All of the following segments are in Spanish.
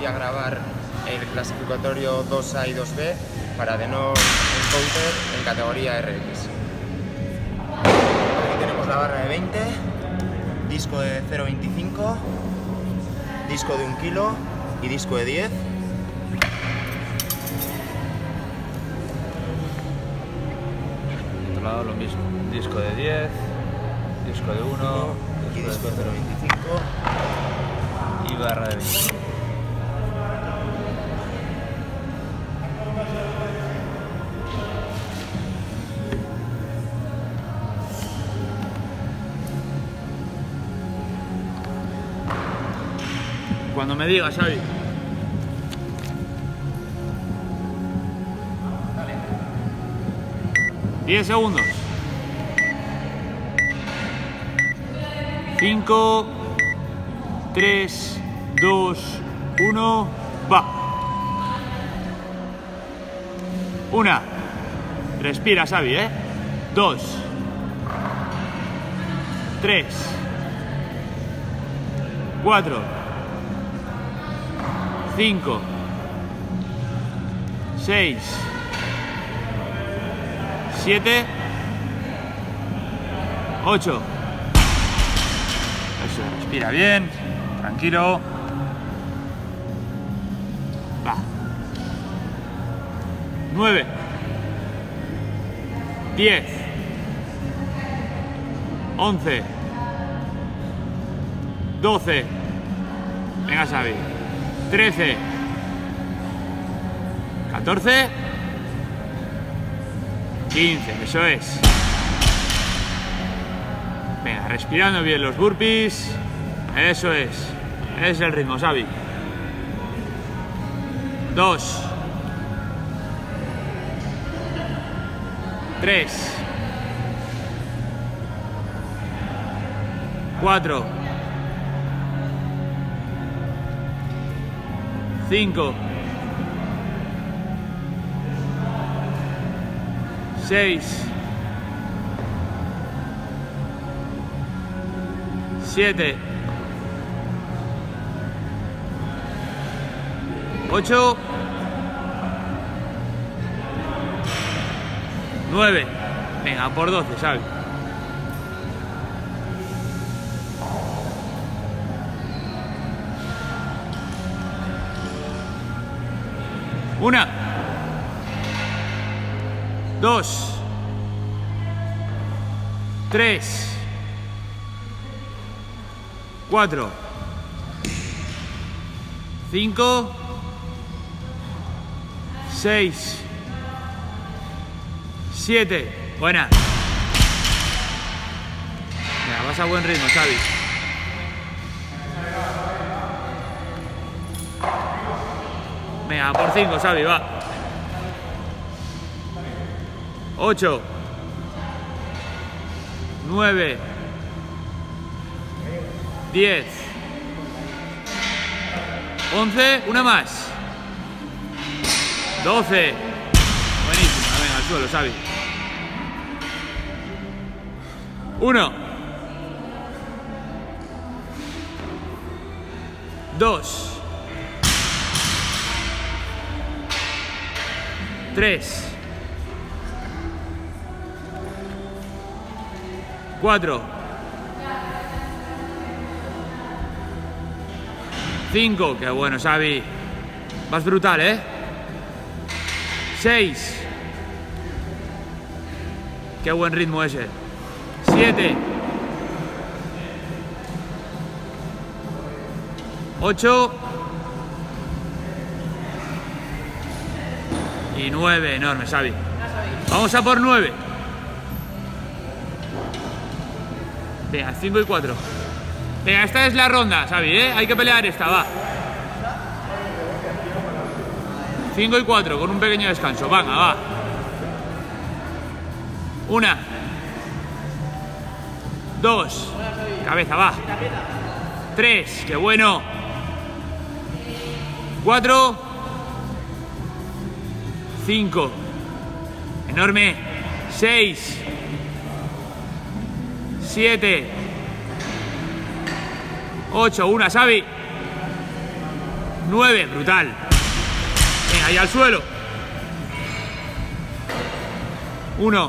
voy a grabar el clasificatorio 2A y 2B para Denon Encounter en categoría RX. Aquí tenemos la barra de 20, disco de 0,25, disco de 1 kilo y disco de 10. Otro lado lo mismo, disco de 10, disco de 1 y disco de 0,25 y barra de 20. Cuando me digas, Xavi. Dale. 10 segundos. 5, 3, 2, 1, va. 1. Respira, Xavi, 2, 3, 4, 5, 6, 7, 8. Eso, respira bien, tranquilo. Va. 9, 10, 11, 12. Venga, Xavi. 13, 14, 15, eso es. Venga, respirando bien los burpees. Eso es el ritmo, Xavi. 2, 3, 4, 5, 6, 7, 8, 9. Venga, por 12, ¿sabes? Una, 2, 3, 4, 5, 6, 7. Buena. Venga, vas a buen ritmo, Xavi. Venga, por 5, Xavi, va. 8, 9, 10, 11, una más. 12. Buenísima, venga, al suelo, Xavi. 1, 2, 3, 4, 5, qué bueno, Xavi. Vas brutal, 6, qué buen ritmo ese. 7, 8 y 9, enorme, Xavi. Vamos a por 9. Venga, 5 y 4. Venga, esta es la ronda, Xavi, hay que pelear esta, va. 5 y 4, con un pequeño descanso, venga, va. 1, 2, cabeza, va. 3, qué bueno. 4, 5, enorme. 6, 7, 8, una, Xavi. 9, brutal. Venga, ahí al suelo. 1,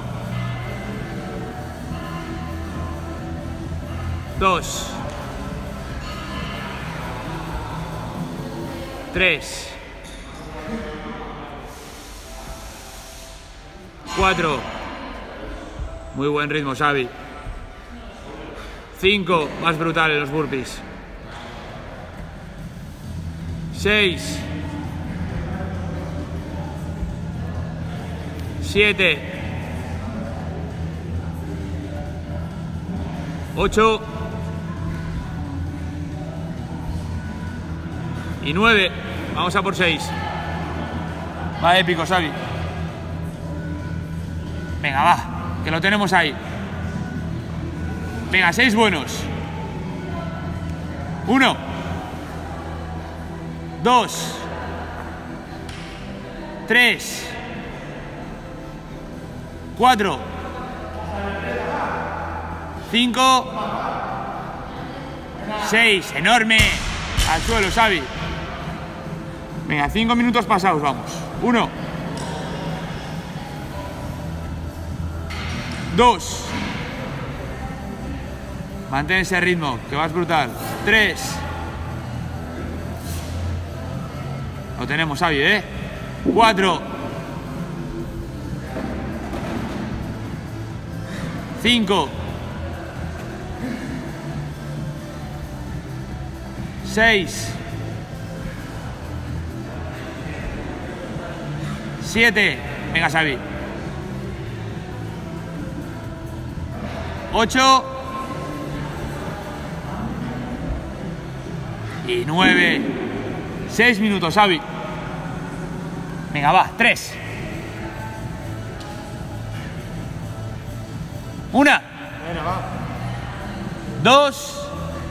2, 3, 4. Muy buen ritmo, Xavi. 5, más brutal en los burpees. 6, 7, 8 y 9. Vamos a por 6. Va épico, Xavi. Venga, va, que lo tenemos ahí. Venga, 6 buenos. 1, 2, 3, 4, 5, 6. Enorme. Al suelo, Xavi. Venga, 5 minutos pasados, vamos. 1, 2. Mantén ese ritmo, que vas brutal. 3. Lo tenemos, Xavi, 4. 5. 6. 7. Venga, Xavi. 8. Y 9. 6 minutos, Xavi. Venga, va, 3. 1. 2.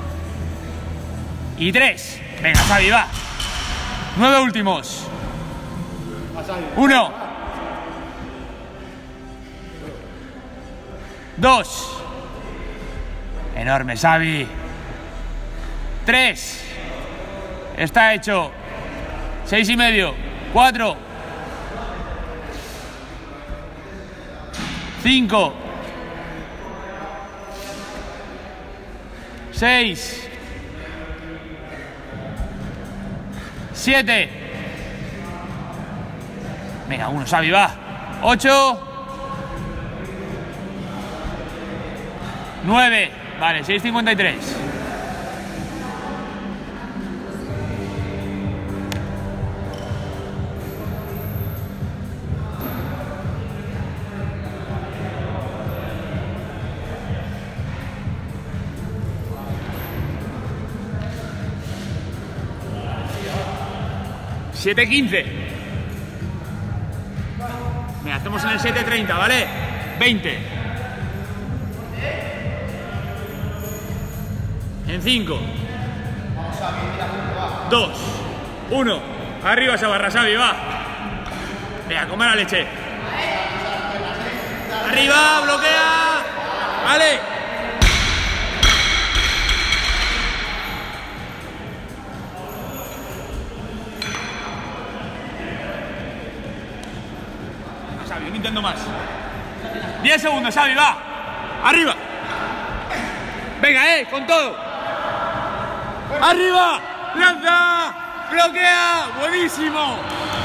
Y 3. Venga, Xavi, va. 9 últimos. 1. 2. Enorme, Xavi. 3. Está hecho. 6 y medio. 4. 5. 6. 7. Venga, 1, Xavi, va. 8. 9. Vale, 6:53. $7:15. Mira, hacemos en el 7:30, ¿vale? 20. En 5. 2. 1. Arriba esa barra, Xavi, va. Venga, come la leche. Arriba, bloquea. Vale. Xavi, un intento más. 10 segundos, Xavi, va. Arriba. Venga, con todo. Arriba. Lanza. Bloquea. Buenísimo.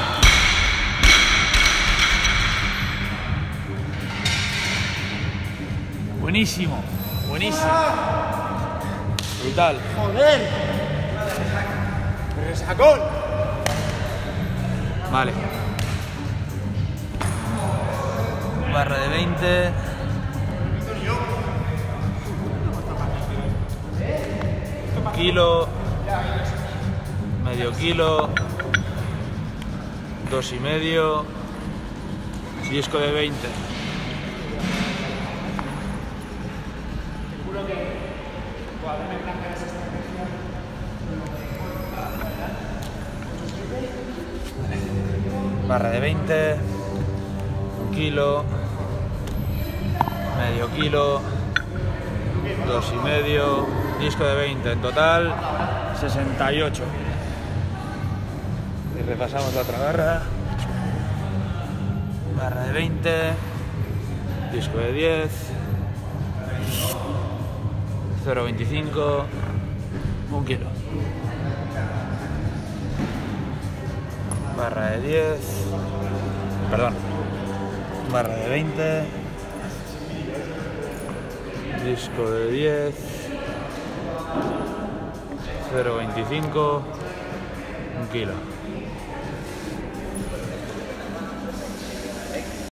Buenísimo. Buenísimo. Brutal. ¡Joder! ¡Resacón! Vale. Barra de 20. Kilo. Medio kilo. 2,5. Disco de 20. Barra de 20. 1 kilo. Medio kilo. 2,5. Disco de 20. En total 68. Repasamos la otra barra. Barra de 20. Disco de 10. 0,25. 1 kilo. Barra de 10. Perdón. Barra de 20. Disco de 10. 0,25. 1 kilo.